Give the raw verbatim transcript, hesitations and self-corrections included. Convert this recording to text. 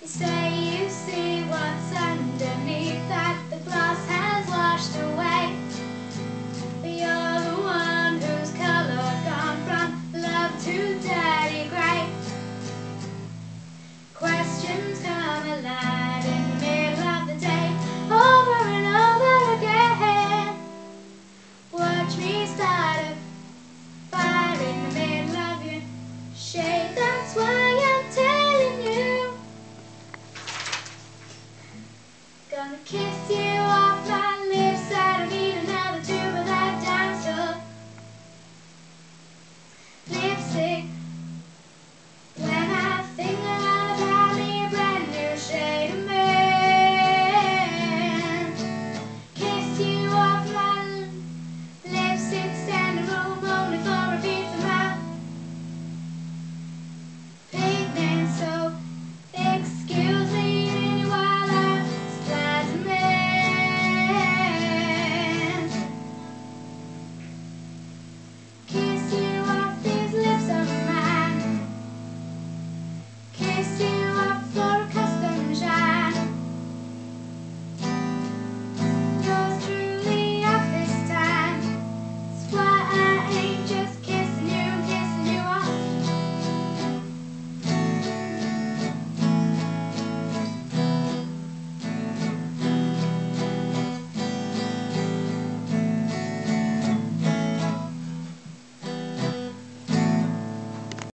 Say you see what's underneath, that the glass has washed away, but you're the one whose colour gone from love to dirty grey. Questions come alive.